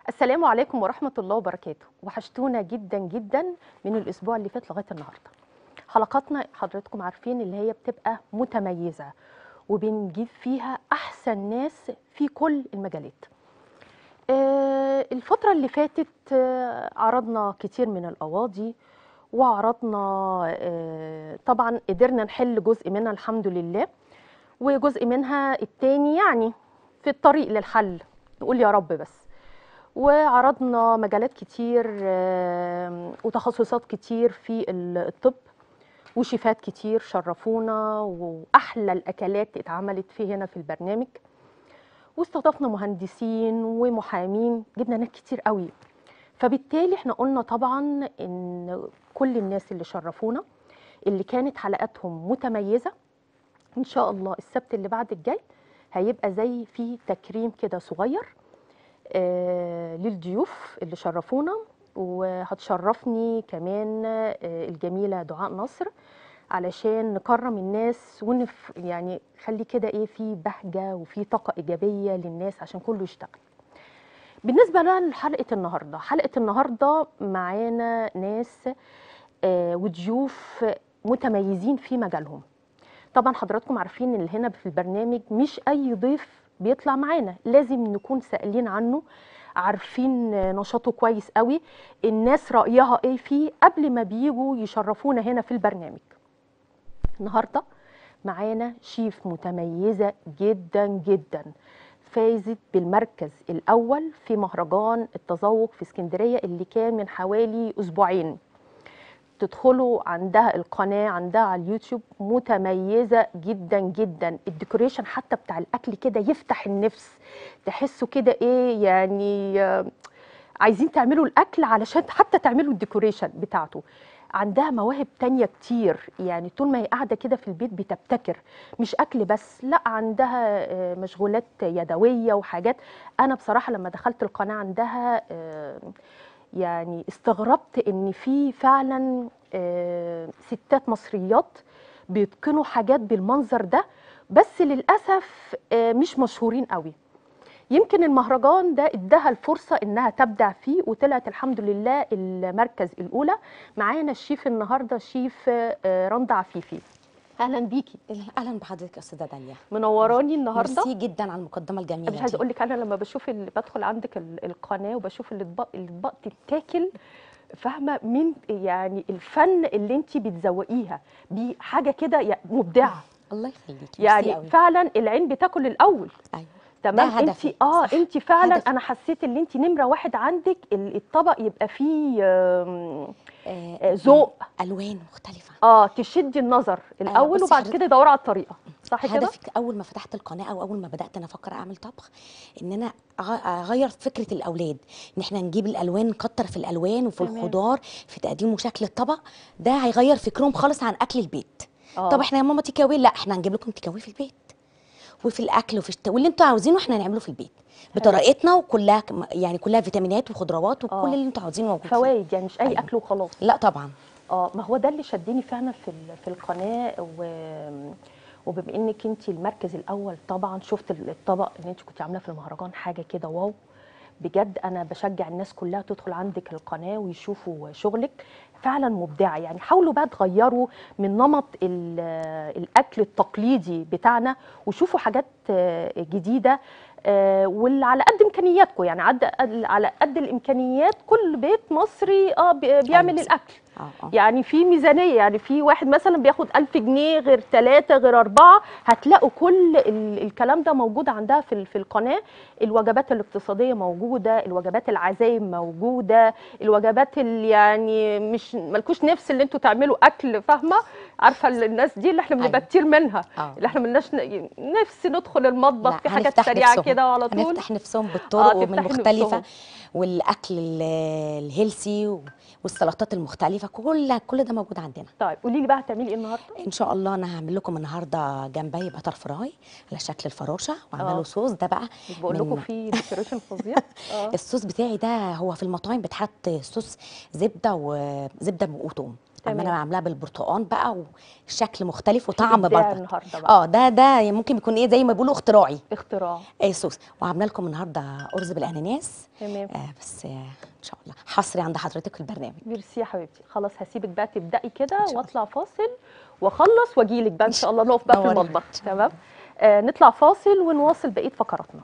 السلام عليكم ورحمة الله وبركاته. وحشتونا جدا جدا من الأسبوع اللي فات لغاية النهاردة. حلقاتنا حضراتكم عارفين اللي هي بتبقى متميزة وبنجيب فيها أحسن ناس في كل المجالات. الفترة اللي فاتت عرضنا كتير من القواضي وعرضنا طبعا قدرنا نحل جزء منها الحمد لله، وجزء منها التاني يعني في الطريق للحل، نقول يا رب بس. وعرضنا مجالات كتير وتخصصات كتير في الطب، وشيفات كتير شرفونا، وأحلى الأكلات اتعملت في هنا في البرنامج، واستضفنا مهندسين ومحامين، جبنا ناس كتير قوي. فبالتالي احنا قلنا طبعا ان كل الناس اللي شرفونا اللي كانت حلقاتهم متميزة ان شاء الله السبت اللي بعد الجاي هيبقى زي في تكريم كده صغير للضيوف اللي شرفونا. وهتشرفني كمان الجميلة دعاء نصر علشان نكرم الناس يعني خلي كده ايه في بهجة وفي طاقة إيجابية للناس عشان كله يشتغل. بالنسبة بقى لحلقة النهاردة، حلقة النهاردة معانا ناس وضيوف متميزين في مجالهم. طبعا حضراتكم عارفين ان هنا في البرنامج مش اي ضيف بيطلع معانا، لازم نكون سائلين عنه، عارفين نشاطه كويس قوي، الناس رأيها ايه فيه قبل ما بيجوا يشرفونا هنا في البرنامج. النهارده معانا شيف متميزة جدا جدا، فازت بالمركز الأول في مهرجان التذوق في اسكندرية اللي كان من حوالي أسبوعين. تدخلوا عندها القناة عندها على اليوتيوب، متميزة جدا جدا. الديكوريشن حتى بتاع الأكل كده يفتح النفس، تحسوا كده ايه يعني عايزين تعملوا الأكل علشان حتى تعملوا الديكوريشن بتاعته. عندها مواهب تانية كتير، يعني طول ما هي قاعدة كده في البيت بتبتكر، مش أكل بس، لا عندها مشغولات يدوية وحاجات. أنا بصراحة لما دخلت القناة عندها يعني استغربت ان في فعلا ستات مصريات بيتقنوا حاجات بالمنظر ده، بس للأسف مش مشهورين قوي. يمكن المهرجان ده اداها الفرصة انها تبدع فيه وطلعت الحمد لله المركز الأولى. معانا الشيف النهاردة شيف رندا عفيفي. اهلا بيكي. اهلا بحضرتك يا استاذه داليا. منوراني النهارده. ميرسي جدا على المقدمه الجميله مش عايزه دي. اقول لك، انا لما بشوف اللي بدخل عندك القناه وبشوف الاطباق تتاكل، فاهمه من يعني الفن اللي انت بتزوقيها بحاجه كده مبدعه. الله يخليكي، ميرسي يعني قوي. فعلا العين بتاكل الاول. ايوه، ده تمام. انت هدفي صح. انت فعلا هدفي انا حسيت ان انت نمره واحد عندك الطبق يبقى فيه ذوق. الوان مختلفه. تشدي النظر الاول بصي وبعد حضرتك، كده يدوروا على الطريقه، صح كده؟ هدفك اول ما فتحت القناه او اول ما بدات انا افكر اعمل طبخ ان انا اغير فكره الاولاد، ان احنا نجيب الالوان، نكتر في الالوان وفي تمام. الخضار في تقديم وشكل الطبق. ده هيغير فكرهم خالص عن اكل البيت. طب اه احنا يا ماما تيك أواي، لا احنا هنجيب لكم تيك أواي في البيت، وفي الاكل واللي انتوا عاوزينه احنا هنعمله في البيت حلو. بطريقتنا، وكلها يعني كلها فيتامينات وخضروات وكل اه اللي انتوا عاوزينه موجود فيه. فوائد، يعني مش اي ايوه، اكل وخلاص. لا طبعا. ما هو ده اللي شدني فعلا في القناه وبما انك انت المركز الاول، طبعا شفت الطبق اللي انت كنت عاملاه في المهرجان، حاجه كده واو. بجد انا بشجع الناس كلها تدخل عندك القناه ويشوفوا شغلك، فعلا مبدعه. يعني حاولوا بقى تغيروا من نمط الاكل التقليدي بتاعنا وشوفوا حاجات جديده، واللي على قد امكانياتكم، يعني على قد الامكانيات. كل بيت مصري ايوه بيعمل صح. الاكل. اه يعني في ميزانية، يعني في واحد مثلا بياخد 1000 جنيه غير 3 غير 4، هتلاقوا كل الكلام ده موجود عندها في القناة. الوجبات الاقتصادية موجودة، الوجبات العزايم موجودة، الوجبات اللي يعني مش ملكوش نفس اللي انتوا تعملوا أكل، فاهمة؟ عارفة الناس دي اللي احنا بنبقى ايوه. كتير منها، اه اللي احنا ملناش نفس ندخل المطبخ لا، في حاجات هنفتح سريعة نفسهم، كده وعلى طول. هنفتح نفسهم بالطرق ومن تفتحي المختلفه، نفسهم. والاكل الهيلسي والسلطات المختلفه، كل ده موجود عندنا. طيب قولي لي بقى هتعملي ايه النهارده؟ ان شاء الله انا هعمل لكم النهارده جمبري بتر فراي على شكل الفراشه، وعمله اه صوص ده بقى. مش بقول لكم من في ديكوريشن فظيع. الصوص بتاعي ده هو في المطاعم بتحط صوص زبده وزبده وتوم، اما انا تمام. عاملاها بالبرتقال بقى، وشكل مختلف في وطعم ابداع برضك. النهارده بقى. ده ممكن يكون ايه زي ما بيقولوا اختراعي. اختراع. صوص. وعامله لكم النهارده ارز بالاناناس. تمام. بس ان شاء الله حصري عند حضرتك في البرنامج. ميرسي يا حبيبتي، خلاص هسيبك بقى تبدأي كده ان شاء الله. واطلع فاصل واخلص واجيلك بقى ان شاء الله، نقف بقى في نوري المطبخ. حبيبتي. تمام. نطلع فاصل ونواصل بقية فقراتنا.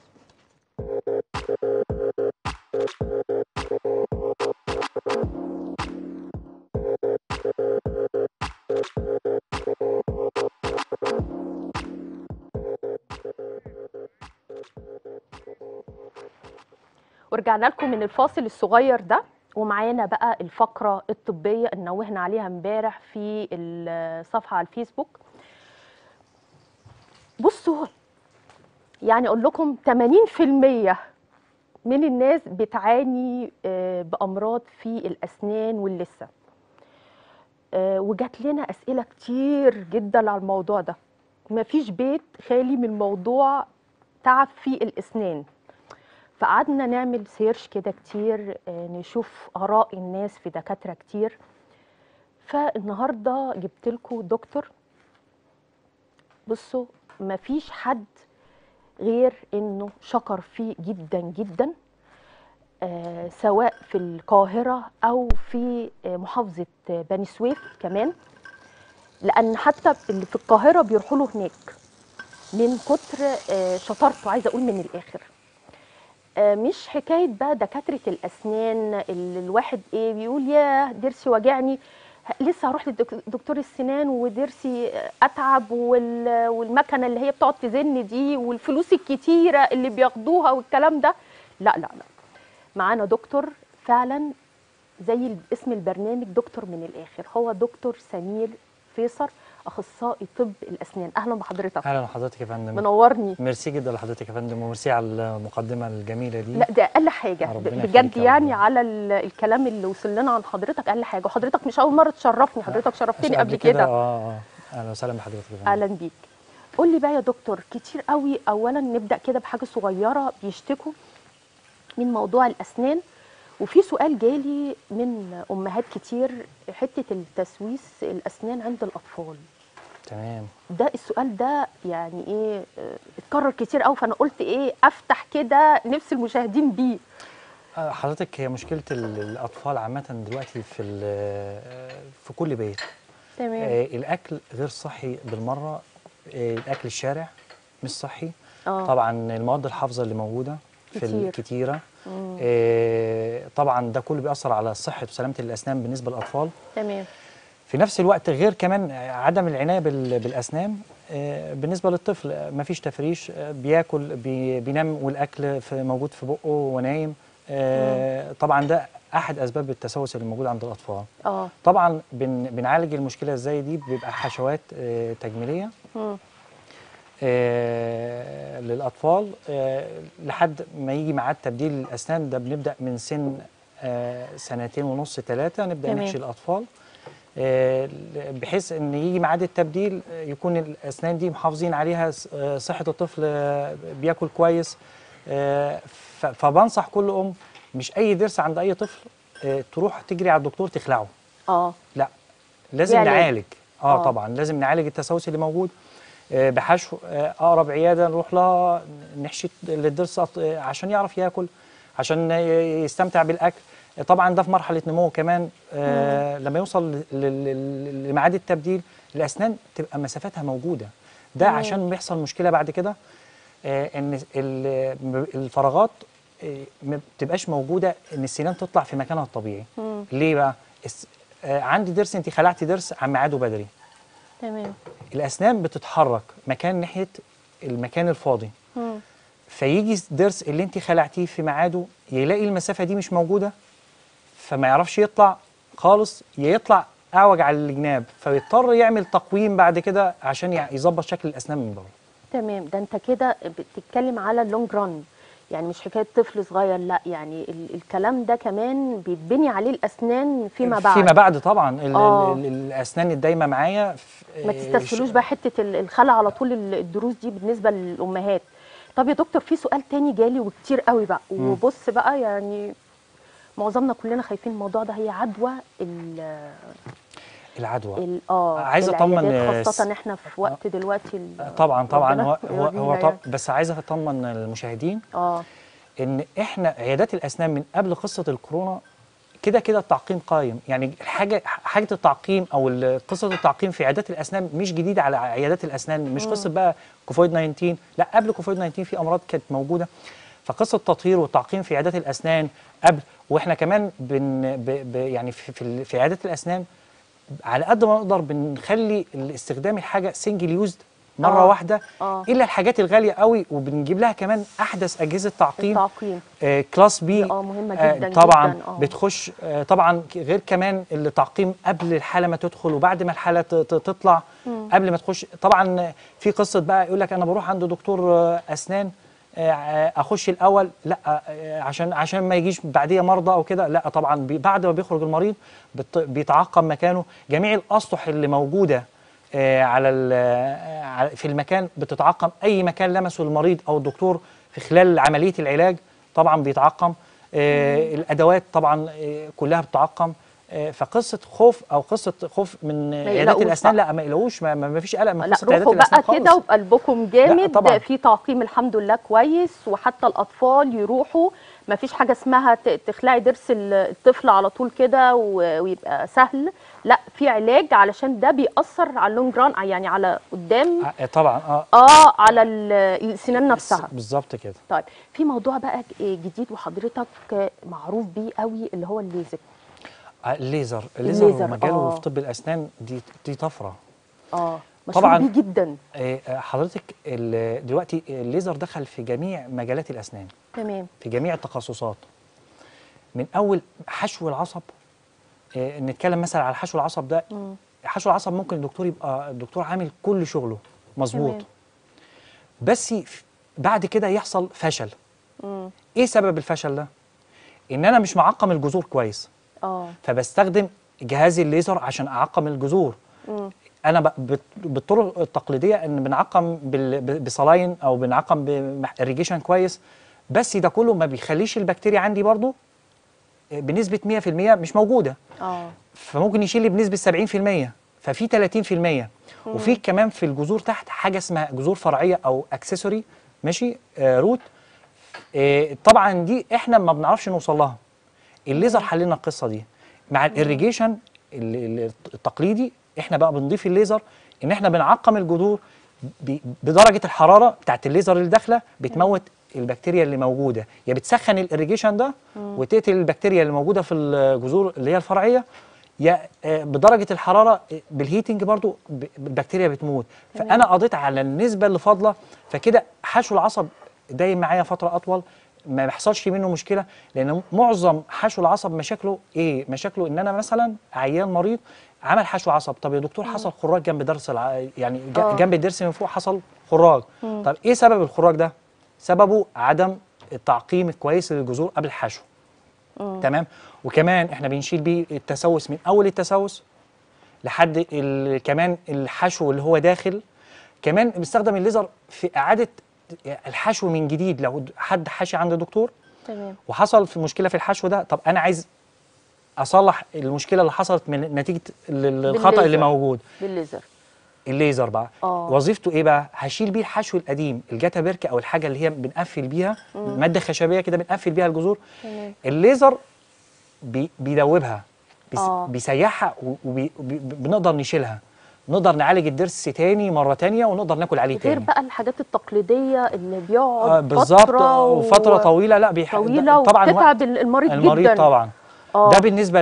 ورجعنا لكم من الفاصل الصغير ده، ومعانا بقى الفقرة الطبية اللي نوهنا عليها امبارح في الصفحة على الفيسبوك. بصوا، يعني اقول لكم 80% من الناس بتعاني بأمراض في الأسنان واللثة. وجات لنا أسئلة كتير جدا على الموضوع ده. مفيش بيت خالي من موضوع تعب في الأسنان. فقعدنا نعمل سيرش كده كتير، نشوف آراء الناس في دكاترة كتير. فالنهارده جبت لكم دكتور. بصوا، مفيش حد غير انه شكر فيه جدا جدا، سواء في القاهرة او في محافظة بني سويف كمان، لان حتى اللي في القاهرة بيروحوا له هناك من كتر شطارته. عايزة اقول من الاخر، مش حكايه بقى دكاتره الاسنان اللي الواحد بيقول يا ضرسي وجعني، لسه هروح لدكتور السنان وضرسي اتعب، والمكنه اللي هي بتقعد تزن دي والفلوس الكتيره اللي بياخدوها والكلام ده. لا لا لا، معانا دكتور فعلا زي اسم البرنامج، دكتور من الاخر. هو دكتور سمير فيصل، اخصائي طب الاسنان. اهلا بحضرتك. اهلا بحضرتك يا فندم. منورني. ميرسي جدا لحضرتك يا فندم، وميرسي على المقدمه الجميله دي. لا ده اقل حاجه ربنا بجد، يخليك يا يعني رب. على الكلام اللي وصل لنا عن حضرتك اقل حاجه. وحضرتك مش اول مره تشرفني، حضرتك شرفتني قبل كده. اهلا وسهلا بحضرتك يا فندم. اهلا بيك. قول لي بقى يا دكتور، كتير قوي اولا نبدا كده بحاجه صغيره، بيشتكوا من موضوع الاسنان. وفي سؤال جالي من امهات كتير، حته التسويس الاسنان عند الاطفال. تمام. ده السؤال ده يعني اتكرر كتير قوي، فانا قلت افتح كده نفس المشاهدين بيه. حضرتك، هي مشكله الاطفال عامه دلوقتي في كل بيت. تمام. الاكل غير صحي بالمره. الاكل الشارع مش صحي. اه طبعا المواد الحافظه اللي موجوده في الكتيره. طبعا ده كله بيأثر على صحه وسلامه الاسنان بالنسبه للاطفال. تمام. في نفس الوقت غير كمان عدم العنايه بالاسنان. بالنسبه للطفل مفيش تفريش، بياكل بينام والاكل موجود في بقه ونايم. طبعا ده احد اسباب التسوس اللي موجود عند الاطفال. طبعا بنعالج المشكله ازاي دي؟ بيبقى حشوات تجميليه للاطفال لحد ما يجي ميعاد تبديل الاسنان. ده بنبدا من سن 2.5 3 نبدا نحشي الاطفال، بحيث ان يجي ميعاد التبديل يكون الاسنان دي محافظين عليها، صحه الطفل بياكل كويس. فبنصح كل ام مش اي ضرس عند اي طفل تروح تجري على الدكتور تخلعه. لا، لازم نعالج. طبعا لازم نعالج التسوس اللي موجود بحشو. اقرب عياده نروح لها نحشي للضرس عشان يعرف ياكل، عشان يستمتع بالاكل. طبعا ده في مرحله نمو كمان. لما يوصل لميعاد التبديل الاسنان تبقى مسافاتها موجوده. ده عشان بيحصل مشكله بعد كده، ان الفراغات ما بتبقاش موجوده، ان السنان تطلع في مكانها الطبيعي. ليه بقى؟ عندي ضرس، انت خلعتي ضرس عن ميعاده بدري. تمام. الاسنان بتتحرك مكان ناحيه المكان الفاضي. فيجي ضرس اللي انت خلعتيه في ميعاده يلاقي المسافه دي مش موجوده، فما يعرفش يطلع خالص، يطلع اعوج على الجناب، فيضطر يعمل تقويم بعد كده عشان يظبط شكل الاسنان من بره. تمام. ده انت كده بتتكلم على اللونج ران، يعني مش حكايه طفل صغير، لا يعني الكلام ده كمان بيتبني عليه الاسنان فيما بعد. طبعا. الاسنان الدايمه معايا. ما تستسهلوش بقى حته الخلع على طول الدروس دي بالنسبه للامهات. طب يا دكتور، في سؤال تاني جالي وكتير قوي بقى، وبص بقى يعني معظمنا كلنا خايفين الموضوع ده، هي عدوى العدوى. عايز اطمن خاصه احنا في وقت دلوقتي طبعا هو بس عايز اطمن المشاهدين ان احنا عيادات الاسنان من قبل قصه الكورونا كده التعقيم قايم. يعني حاجه التعقيم او قصه التعقيم في عيادات الاسنان مش جديده على عيادات الاسنان، مش قصه بقى كوفيد 19، لا قبل كوفيد 19 في امراض كانت موجوده. فقصه التطهير والتعقيم في عيادات الاسنان قبل، واحنا كمان يعني في عيادات الاسنان على قد ما نقدر بنخلي الاستخدام الحاجه سنجل يوزد مره واحده الا الحاجات الغاليه قوي، وبنجيب لها كمان احدث اجهزه تعقيم كلاس بي مهمه جدا طبعا جداً. بتخش طبعا غير كمان التعقيم قبل الحاله ما تدخل وبعد ما الحاله تطلع قبل ما تخش. طبعا في قصه بقى يقول لك انا بروح عند دكتور اسنان اخش الاول، لا عشان ما يجيش بعديه مرضى او كده، لا طبعا بعد ما بيخرج المريض بيتعقم مكانه. جميع الاسطح اللي موجوده في المكان بتتعقم، اي مكان لمسه المريض او الدكتور في خلال عمليه العلاج طبعا بيتعقم. الادوات طبعا كلها بتتعقم. فقصه خوف او قصه خوف من عيادات الاسنان لا ما يقلقوش، ما فيش قلق من قصه عيادات الاسنان خالص. روحوا بقى كده وبقلبكم جامد، في تعقيم الحمد لله كويس، وحتى الاطفال يروحوا، ما فيش حاجه اسمها تخلعي ضرس الطفل على طول كده ويبقى سهل، لا في علاج علشان ده بيأثر على اللونج ران، يعني على قدام طبعا على السنان نفسها بالظبط كده. طيب في موضوع بقى جديد وحضرتك معروف بيه قوي اللي هو الليزك. الليزر ومجاله في طب الاسنان دي طفره مشهور بيه جدا. حضرتك دلوقتي الليزر دخل في جميع مجالات الاسنان، تمام، في جميع التخصصات، من اول حشو العصب. نتكلم مثلا على حشو العصب ده. حشو العصب ممكن الدكتور يبقى الدكتور عامل كل شغله مظبوط، بس بعد كده يحصل فشل. ايه سبب الفشل ده؟ ان انا مش معقم الجذور كويس، فبستخدم جهاز الليزر عشان اعقم الجذور. انا بالطرق التقليديه ان بنعقم بصلاين او بنعقم بإريجيشن كويس، بس ده كله ما بيخليش البكتيريا عندي برضو بنسبه 100% مش موجوده. فممكن يشيل لي بنسبه 70%، ففي 30%. وفي كمان في الجذور تحت حاجه اسمها جذور فرعيه او اكسسوري، ماشي، روت. طبعا دي احنا ما بنعرفش نوصل لها. الليزر حل لنا القصه دي مع الإريجيشن التقليدي. احنا بقى بنضيف الليزر ان احنا بنعقم الجذور بدرجه الحراره بتاعت الليزر اللي داخله، بتموت البكتيريا اللي موجوده، يا بتسخن الإريجيشن ده وتقتل البكتيريا اللي موجوده في الجذور اللي هي الفرعيه، يا بدرجه الحراره بالهيتنج برضو البكتيريا بتموت. فانا قضيت على النسبه اللي فاضله، فكده حشو العصب دايم معايا فتره اطول، ما بيحصلش منه مشكله. لان معظم حشو العصب مشاكله ايه؟ مشاكله ان انا مثلا عيان مريض عمل حشو عصب، طب يا دكتور حصل خراج جنب ضرس يعني جنب الضرس من فوق حصل خراج. طب ايه سبب الخراج ده؟ سببه عدم التعقيم الكويس للجذور قبل الحشو. تمام. وكمان احنا بنشيل بيه التسوس من اول التسوس لحد كمان الحشو اللي هو داخل. كمان بنستخدم الليزر في اعاده الحشو من جديد. لو حد حاشي عند دكتور تمام وحصل في مشكله في الحشو ده، طب انا عايز اصلح المشكله اللي حصلت من نتيجه الخطا اللي موجود بالليزر. الليزر بقى وظيفته ايه بقى؟ هشيل بيه الحشو القديم، الجاتا بيركا او الحاجه اللي هي بنقفل بيها، ماده خشبيه كده بنقفل بيها الجذور. الليزر بيدوبها، بيسيحها، وبنقدر نشيلها، نقدر نعالج الضرس تاني مره تانيه، ونقدر ناكل عليه تاني. غير بقى الحاجات التقليديه اللي بيقعد بالظبط وفتره طويله، لا طويله طبعا بتتعب المريض جدا. طبعا ده بالنسبه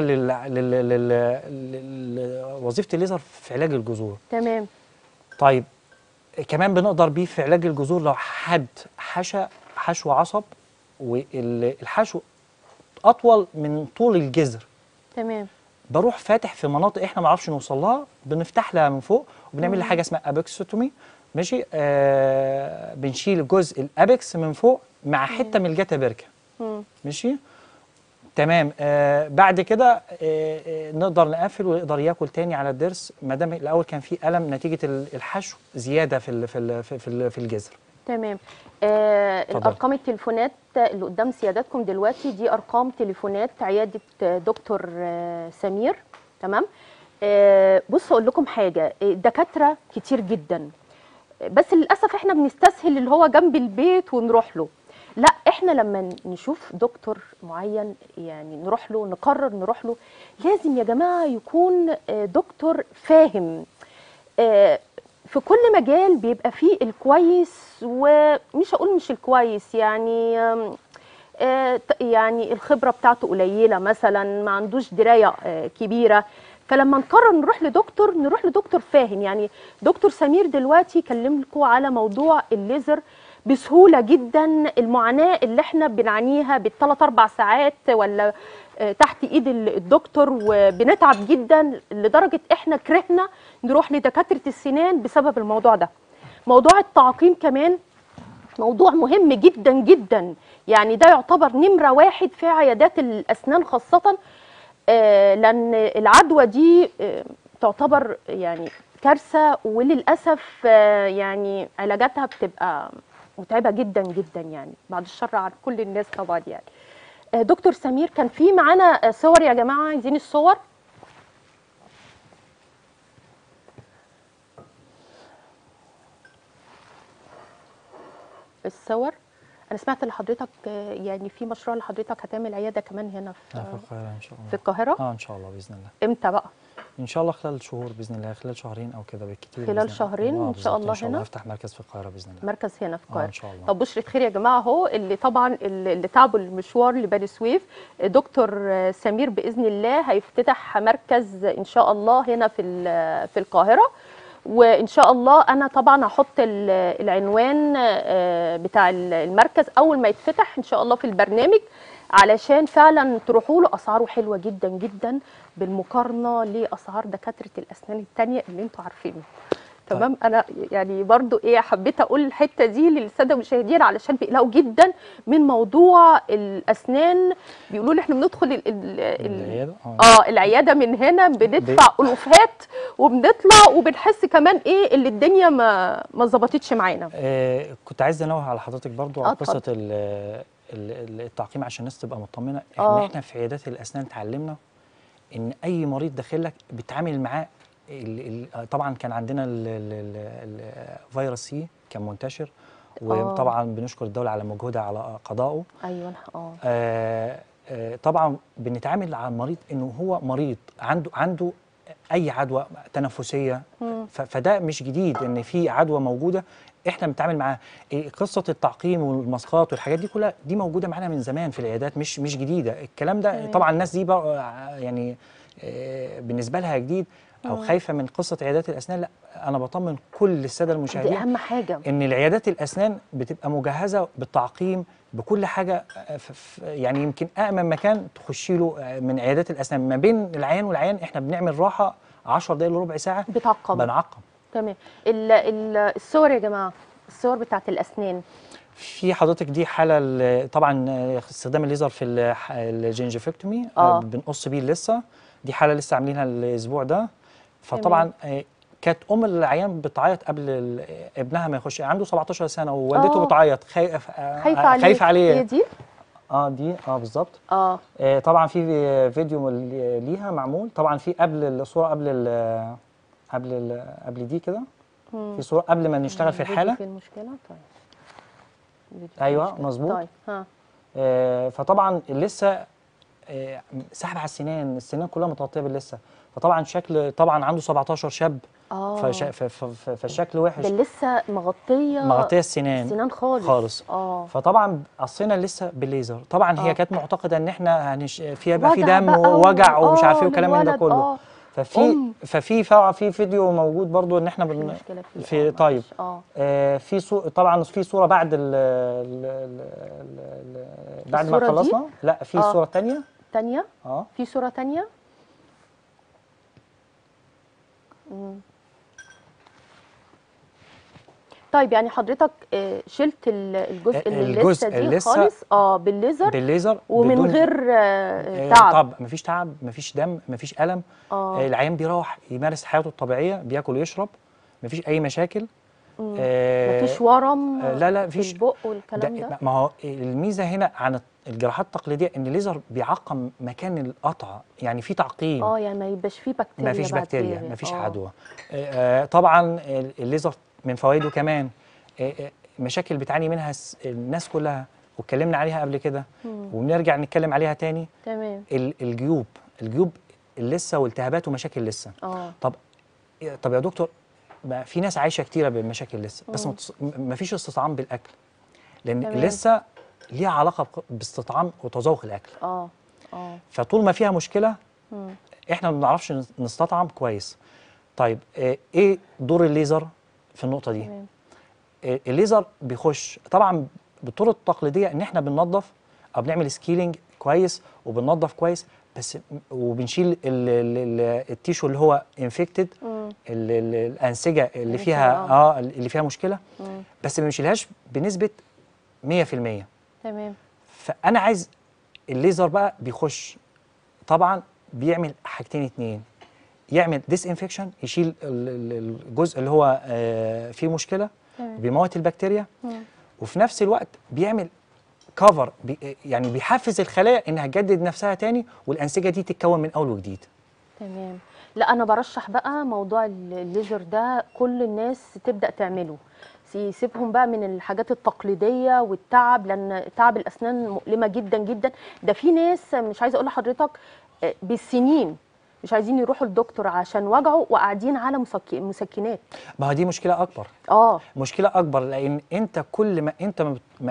وظيفه الليزر في علاج الجذور. تمام. طيب كمان بنقدر بيه في علاج الجذور لو حد حشو عصب والحشو اطول من طول الجذر. تمام. بروح فاتح في مناطق احنا ما نعرفش نوصل لها، بنفتح لها من فوق وبنعمل لها حاجه اسمها ابيكسوتومي، ماشي. بنشيل جزء الابيكس من فوق مع حته من الجاتا بيركا، ماشي تمام. بعد كده نقدر نقفل ويقدر ياكل تاني على الضرس ما دام الاول كان في الم نتيجه الحشو زياده في الجذر. تمام. الارقام التليفونات اللي قدام سيادتكم دلوقتي دي ارقام تليفونات عياده دكتور سمير. تمام. بص اقول لكم حاجه، دكاتره كتير جدا، بس للاسف احنا بنستسهل اللي هو جنب البيت ونروح له. لا، احنا لما نشوف دكتور معين يعني نروح له، نقرر نروح له، لازم يا جماعه يكون دكتور فاهم. في كل مجال بيبقى فيه الكويس، ومش هقول مش الكويس يعني، يعني الخبرة بتاعته قليلة مثلا، ما عندوش دراية كبيرة. فلما نقرر نروح لدكتور فاهم. يعني دكتور سمير دلوقتي كلم لكم على موضوع الليزر بسهولة جدا. المعاناة اللي احنا بنعانيها بالثلاث 4 ساعات ولا تحت ايد الدكتور، وبنتعب جدا لدرجة احنا كرهنا نروح لدكاترة السنان بسبب الموضوع ده. موضوع التعقيم كمان موضوع مهم جدا جدا، يعني ده يعتبر نمرة 1 في عيادات الأسنان خاصة، لأن العدوى دي تعتبر يعني كارثة، وللأسف يعني علاجاتها بتبقى متعبة جدا جدا، يعني بعد الشر عن كل الناس طبعا. يعني دكتور سمير كان في معانا صور يا جماعة، عايزين الصور. الصور. انا سمعت ان حضرتك يعني في مشروع لحضرتك هتعمل عياده كمان هنا في القاهره ان شاء الله. في القاهره ان شاء الله باذن الله. امتى بقى؟ ان شاء الله خلال شهور باذن الله، خلال شهرين او كده بالكتير. خلال شهرين ان شاء الله. ان شاء الله هنا هفتح مركز في القاهره باذن الله. مركز هنا في القاهره ان شاء الله. طب بشرة خير يا جماعه اهو، اللي طبعا اللي تعبوا المشوار لبني سويف، دكتور سمير باذن الله هيفتتح مركز ان شاء الله هنا في القاهره. وان شاء الله انا طبعا هحط العنوان بتاع المركز اول ما يتفتح ان شاء الله في البرنامج، علشان فعلا تروحوا له. اسعاره حلوه جدا جدا بالمقارنه لاسعار دكاتره الاسنان الثانيه اللي انتوا عارفينه. تمام. انا يعني برضو حبيت اقول الحته دي للساده المشاهدين علشان بيقلقوا جدا من موضوع الاسنان. بيقولوا لي احنا بندخل العياده العياده من هنا بندفع الوفات وبنطلع وبنحس كمان اللي الدنيا ما ظبطتش معانا. كنت عايز انوه على حضرتك برضو على قصه التعقيم عشان الناس تبقى مطمنه. احنا في عيادات الاسنان اتعلمنا ان اي مريض داخل لك بتعامل معاه. طبعا كان عندنا الفيروس سي كان منتشر، وطبعا بنشكر الدوله على مجهودها على قضائه. ايوه. طبعا بنتعامل على المريض انه هو مريض عنده اي عدوى تنفسيه، فده مش جديد ان في عدوى موجوده احنا بنتعامل معاها. قصه التعقيم والماسكات والحاجات دي كلها دي موجوده معانا من زمان في العيادات، مش جديده الكلام ده. طبعا الناس دي يعني بالنسبه لها جديد او خايفه من قصه عيادات الاسنان. لا، انا بطمن كل الساده المشاهدين دي اهم حاجه، ان العيادات الاسنان بتبقى مجهزه بالتعقيم بكل حاجه. يعني يمكن امن مكان تخشي له من عيادات الاسنان ما بين العيان والعيان احنا بنعمل راحه 10 دقائق لربع ساعه بنعقم. تمام. الصور يا جماعه، الصور بتاعت الاسنان في حضرتك دي حاله طبعا استخدام الليزر في الجنجفكتومي، بنقص بيه اللثه. دي حاله لسه عاملينها الاسبوع ده. فطبعا كانت العيان بتعيط قبل ابنها ما يخش، عنده 17 سنه ووالدته بتعيط خايفه عليه. هي دي دي بالظبط. طبعا في فيديو ليها معمول. طبعا في قبل الصوره قبل دي كده، في صوره قبل ما نشتغل في الحاله. في المشكله. طيب ايوه مظبوط. طيب فطبعا لسه سحب على السنان كلها متغطيه باللثه. فطبعا شكل طبعا عنده 17 شاب. فالشكل وحش. ده لسه مغطيه السنان خالص. فطبعا قصينا لسه بالليزر. طبعا هي كانت معتقده ان احنا فيها في دم ووجع ومش عارف ايه وكلام من ده كله. ففي فيديو موجود برضو ان احنا في طيب طبعا في صوره بعد بعد ما خلصنا. لا، في صوره ثانيه في صوره ثانيه. طيب يعني حضرتك شلت الجزء اللي لسه دي خالص بالليزر ومن غير تعب. مفيش تعب، مفيش دم، مفيش الم. العيان بيروح يمارس حياته الطبيعيه، بياكل ويشرب، مفيش اي مشاكل. مفيش ورم لا لا في مفيش. البق والكلام ده؟ ما هو الميزه هنا عن الجراحات التقليديه ان الليزر بيعقم مكان القطع، يعني في تعقيم. يعني ما يبقاش فيه بكتيريا، ما فيش بعد بكتيريا، كده. ما فيش عدوى. طبعا الليزر من فوائده كمان مشاكل بتعاني منها الناس كلها واتكلمنا عليها قبل كده وبنرجع نتكلم عليها تاني. تمام. الجيوب اللثه والتهابات ومشاكل اللثه. طب يا دكتور، في ناس عايشه كتيره بمشاكل اللثه بس ما فيش استطعام بالاكل، لان اللثه ليها علاقه باستطعام وتذوق الاكل. فطول ما فيها مشكله احنا ما بنعرفش نستطعم كويس. طيب ايه دور الليزر في النقطه دي؟ الليزر بيخش طبعا بالطرق التقليديه ان احنا بننظف او بنعمل سكيلينج كويس وبننظف كويس بس، وبنشيل التيشو اللي هو انفكتد، الانسجه اللي فيها اللي فيها مشكله، بس ما بنشيلهاش بنسبه 100%. تمام. فانا عايز الليزر بقى بيخش طبعا بيعمل حاجتين اتنين، يعمل ديس انفكشن، يشيل الجزء اللي هو فيه مشكله، بيموت البكتيريا، وفي نفس الوقت بيعمل كفر، يعني بيحفز الخلايا انها تجدد نفسها تاني والانسجه دي تتكون من اول وجديد. تمام. لا انا برشح بقى موضوع الليزر ده كل الناس تبدا تعمله، يسيبهم بقى من الحاجات التقليديه والتعب، لان تعب الاسنان مؤلمه جدا جدا. ده في ناس مش عايزه اقول لحضرتك بالسنين مش عايزين يروحوا للدكتور عشان وجعه وقاعدين على مسكنات. ما هي دي مشكله اكبر. مشكله اكبر، لان انت كل ما انت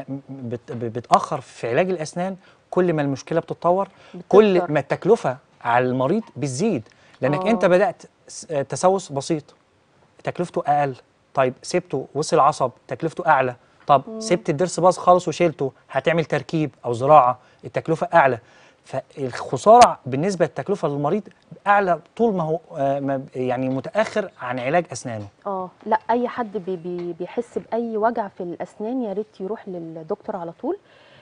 بتاخر في علاج الاسنان كل ما المشكله بتتطور، كل ما التكلفه على المريض بتزيد، لانك انت بدات تسوس بسيط تكلفته اقل، طيب سبته وصل عصب تكلفته اعلى، طب سبت الضرس باظ خالص وشيلته هتعمل تركيب او زراعه التكلفه اعلى، فالخساره بالنسبه للتكلفه للمريض اعلى طول ما هو يعني متاخر عن علاج اسنانه. لا اي حد بيحس باي وجع في الاسنان يا ريت يروح للدكتور على طول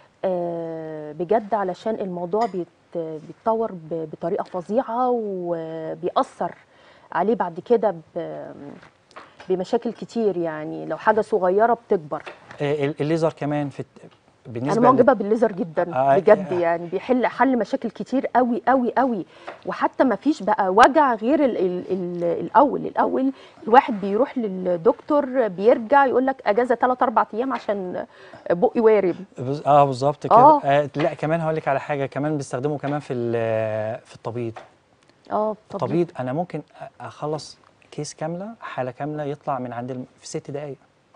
بجد، علشان الموضوع بيتطور بطريقه فظيعه وبيأثر عليه بعد كده بمشاكل كتير، يعني لو حاجه صغيره بتكبر. الليزر كمان بالنسبه انا معجبه بالليزر جدا بجد، يعني حل مشاكل كتير قوي قوي قوي، وحتى ما فيش بقى وجع غير الاول الواحد بيروح للدكتور بيرجع يقول لك اجازه 3-4 ايام عشان بقي وارم. بالظبط كده. لا كمان هقول لك على حاجه كمان بيستخدموا كمان في التبييض. التبييض انا ممكن اخلص كيس كامله، حاله كامله يطلع من عند في 6 دقائق.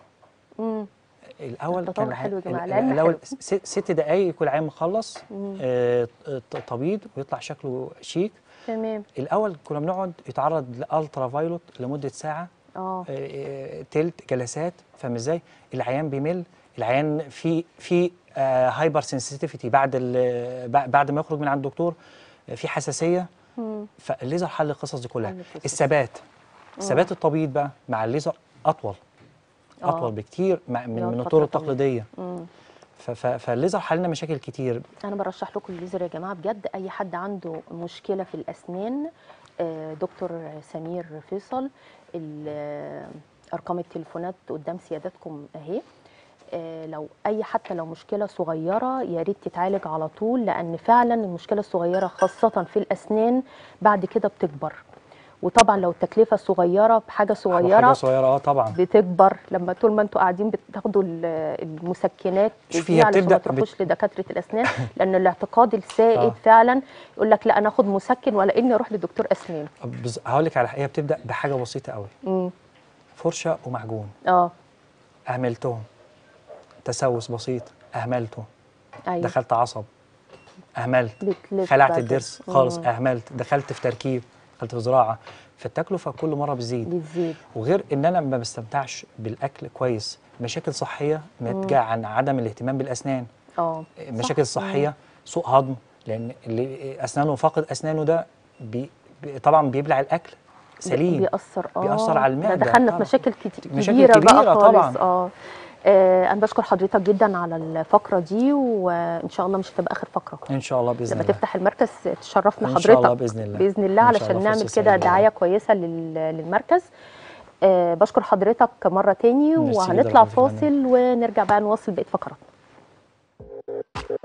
الاول كان حلو يا جماعه، الاول 6 دقائق يكون العيان مخلص تبييض ويطلع شكله شيك. تمام. الاول كنا بنقعد يتعرض لالترا فايلوت لمده ساعه، تلت جلسات، فاهم ازاي؟ العيان بيمل، العيان في هايبر سنسيتيفيتي بعد ما يخرج من عند الدكتور، في حساسيه. فالليزر حل القصص دي كلها. ثبات التبييض بقى مع الليزر اطول بكتير من الطرق التقليديه. فالليزر حل لنا مشاكل كتير. انا برشح لكم الليزر يا جماعه بجد، اي حد عنده مشكله في الاسنان دكتور سمير فيصل، ارقام التليفونات قدام سيادتكم اهي. حتى لو مشكله صغيره يا ريت تتعالج على طول، لان فعلا المشكله الصغيره خاصه في الاسنان بعد كده بتكبر، وطبعا لو التكلفه صغيره بحاجه صغيره طبعا بتكبر لما طول ما انتوا قاعدين بتاخدوا المسكنات دي علشان ما تروحوش لدكاتره الاسنان، لان الاعتقاد السائد فعلا يقول لك لا انا اخد مسكن ولا اني اروح لدكتور اسنان. هقول لك على هي بتبدا بحاجه بسيطه قوي، فرشه ومعجون. اهملتهم، تسوس بسيط اهملته، دخلت عصب اهملت، خلعت الضرس خالص اهملت، دخلت في تركيب، دخلت في زراعه، فالتكلفه كل مره بتزيد. وغير ان انا ما بستمتعش بالاكل كويس، مشاكل صحيه ناتجه عن عدم الاهتمام بالاسنان. مشاكل صحيه، سوء هضم، لان اللي اسنانه فاقد اسنانه ده طبعا بيبلع الاكل سليم، بيأثر على المعده. دخلنا في مشاكل كبيره بقى خالص. انا بشكر حضرتك جدا على الفقره دي، وان شاء الله مش هتبقى اخر فقره ان شاء الله باذن الله. لما تفتح المركز تشرفنا حضرتك ان شاء الله باذن الله علشان نعمل كده دعايه كويسه للمركز. بشكر حضرتك مرة تاني، ميرسي جدا وهنطلع لحضرتك يا فندم. فاصل ونرجع بقى نواصل بقية فقرات.